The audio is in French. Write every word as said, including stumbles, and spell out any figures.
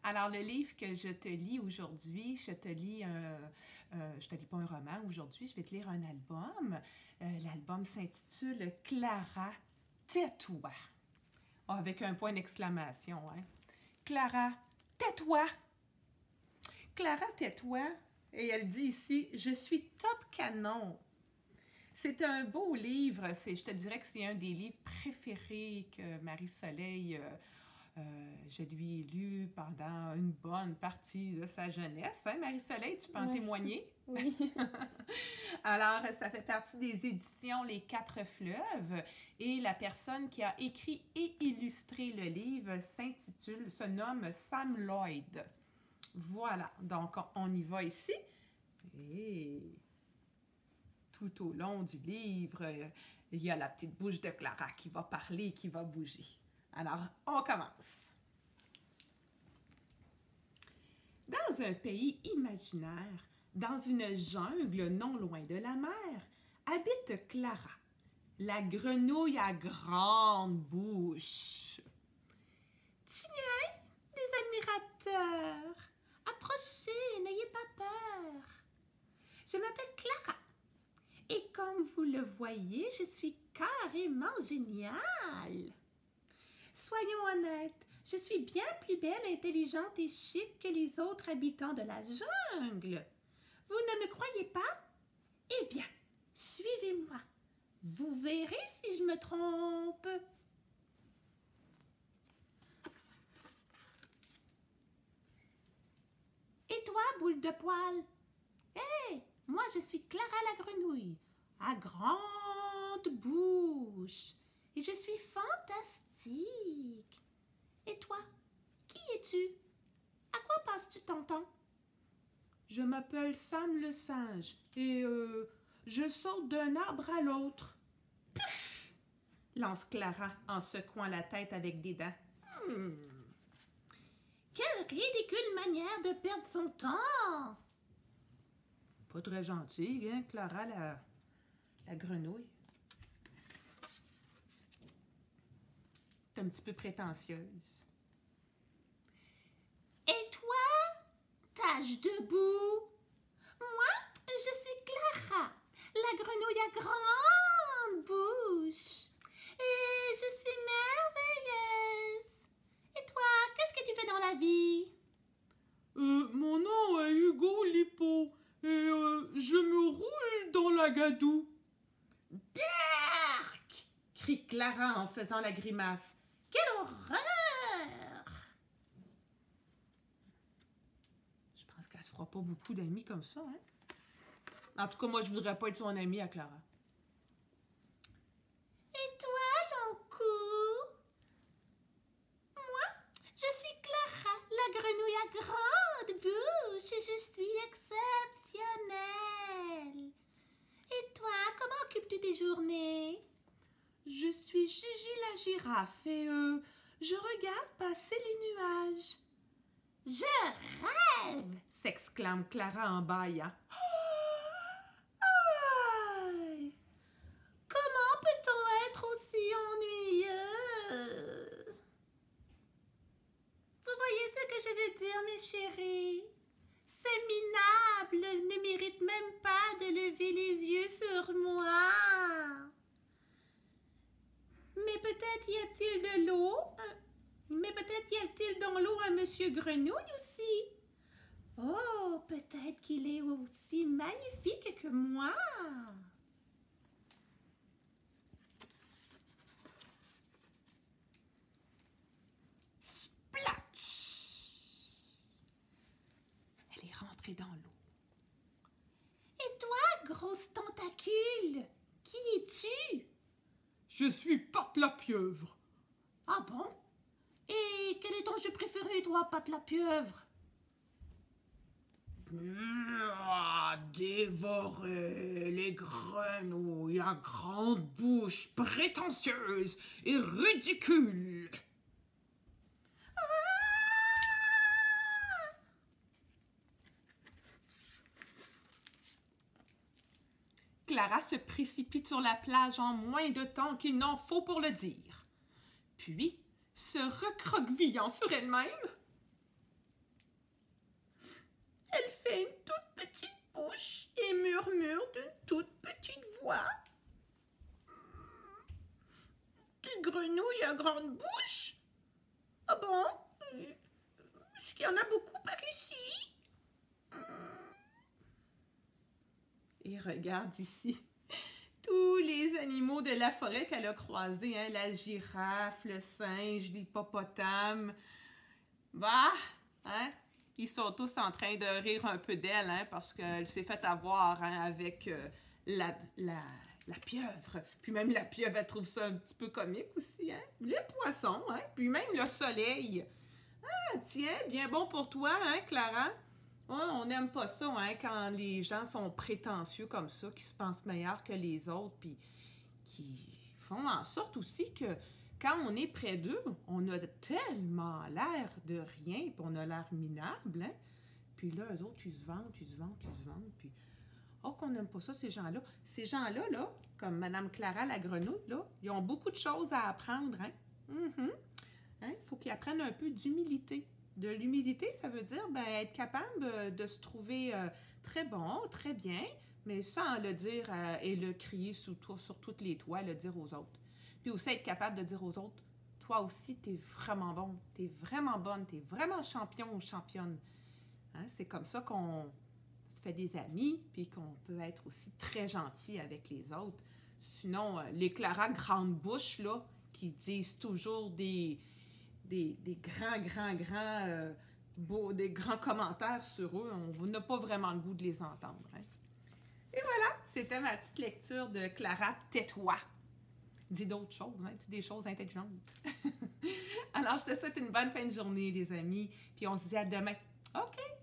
Alors, le livre que je te lis aujourd'hui, je te lis un, euh, je te lis pas un roman aujourd'hui, je vais te lire un album. Euh, L'album s'intitule Clara, tais-toi. Oh, avec un point d'exclamation, hein. Clara, tais-toi. Clara, tais-toi. Et elle dit ici, je suis top canon. C'est un beau livre. Je te dirais que c'est un des livres préférés que Marie-Soleil, euh, euh, je lui ai lu pendant une bonne partie de sa jeunesse. Hein, Marie-Soleil, tu peux en Ouais. témoigner? Oui. Alors, ça fait partie des éditions Les Quatre Fleuves et la personne qui a écrit et illustré le livre s'intitule, se nomme Sam Lloyd. Voilà, donc on y va ici. Et tout au long du livre, il y a la petite bouche de Clara qui va parler, qui va bouger. Alors, on commence. Dans un pays imaginaire, dans une jungle non loin de la mer, habite Clara, la grenouille à grande bouche. Tiens, des admirateurs, approchez, n'ayez pas peur. Je m'appelle Clara. Et comme vous le voyez, je suis carrément géniale. Soyons honnêtes, je suis bien plus belle, intelligente et chic que les autres habitants de la jungle. Vous ne me croyez pas? Eh bien, suivez-moi. Vous verrez si je me trompe. Et toi, boule de poil? Hé! Hey, moi, je suis Clara la grenouille, à grande bouche, et je suis fantastique. Et toi, qui es-tu? À quoi passes-tu ton temps? Je m'appelle Sam le singe, et euh, je saute d'un arbre à l'autre. Puf! Lance Clara en secouant la tête avec des dents. Hmm. Quelle ridicule manière de perdre son temps! Pas très gentille, hein, Clara, la, la grenouille. T'es un petit peu prétentieuse. Et toi, tâche debout. Moi, je suis Clara, la grenouille à grande bouche. Et je suis merveilleuse. Et toi, qu'est-ce que tu fais dans la vie? Euh, mon nom est Hugo Lipo. Et euh, je me roule dans la gadoue. Berk! Crie Clara en faisant la grimace. Quelle horreur! Je pense qu'elle se fera pas beaucoup d'amis comme ça, hein? En tout cas, moi, je voudrais pas être son amie à Clara. Et toi, Lonkou? Moi, je suis Clara, la grenouille à grande bouche. Je suis exceptionnelle. Et toi, comment occupes-tu tes journées? Je suis Gigi la girafe et euh, je regarde passer les nuages. Je rêve! S'exclame Clara en bâillant. Aïe! Comment peut-on être aussi ennuyeux? Vous voyez ce que je veux dire, mes chéris? Ces minables ne méritent même pas de lever les yeux sur moi. Mais peut-être y a-t-il de l'eau? Mais peut-être y a-t-il dans l'eau un monsieur grenouille aussi? Oh, peut-être qu'il est aussi magnifique que moi. Elle est rentrée dans l'eau. Et toi, grosse tentacule, qui es-tu? Je suis Pat la pieuvre. Ah bon? Et quel est ton jeu préféré, toi, Pat la pieuvre? Ah, dévorer les grenouilles à grande bouche prétentieuse et ridicule. Clara se précipite sur la plage en moins de temps qu'il n'en faut pour le dire. Puis, se recroquevillant sur elle-même, Elle fait une toute petite bouche et murmure d'une toute petite voix. Des grenouilles à grande bouche? Ah bon? Est-ce qu'il y en a beaucoup par ici? Et regarde ici, tous les animaux de la forêt qu'elle a croisés, hein, la girafe, le singe, l'hippopotame. Bah, hein, ils sont tous en train de rire un peu d'elle, hein, parce qu'elle s'est fait avoir, hein, avec euh, la, la, la pieuvre. Puis même la pieuvre, elle trouve ça un petit peu comique aussi, hein. Les poissons, hein, puis même le soleil. Ah, tiens, bien bon pour toi, hein, Clara? Ouais, on n'aime pas ça, hein, quand les gens sont prétentieux comme ça, qui se pensent meilleurs que les autres, puis qui font en sorte aussi que quand on est près d'eux, on a tellement l'air de rien, puis on a l'air minable, hein? Puis là, eux autres, ils se vendent, ils se vendent, ils se vendent, puis oh, qu'on n'aime pas ça, ces gens-là. Ces gens-là, là, comme Madame Clara la grenouille, là, ils ont beaucoup de choses à apprendre, hein? Mm-hmm. Hein? Il faut qu'ils apprennent un peu d'humilité. De l'humilité, ça veut dire ben, être capable de se trouver euh, très bon, très bien, mais sans le dire euh, et le crier sous toi, sur toutes les toits, le dire aux autres. Puis aussi être capable de dire aux autres, toi aussi, t'es vraiment bon, t'es vraiment bonne, t'es vraiment champion ou championne. Hein? C'est comme ça qu'on se fait des amis, puis qu'on peut être aussi très gentil avec les autres. Sinon, euh, les Clara grande bouche, là, qui disent toujours des... Des, des grands, grands, grands, euh, beaux, des grands commentaires sur eux, on n'a pas vraiment le goût de les entendre. Hein? Et voilà, c'était ma petite lecture de Clara, tais-toi. Dis d'autres choses, hein? Dis des choses intelligentes. Alors, je te souhaite une bonne fin de journée, les amis, puis on se dit à demain. OK!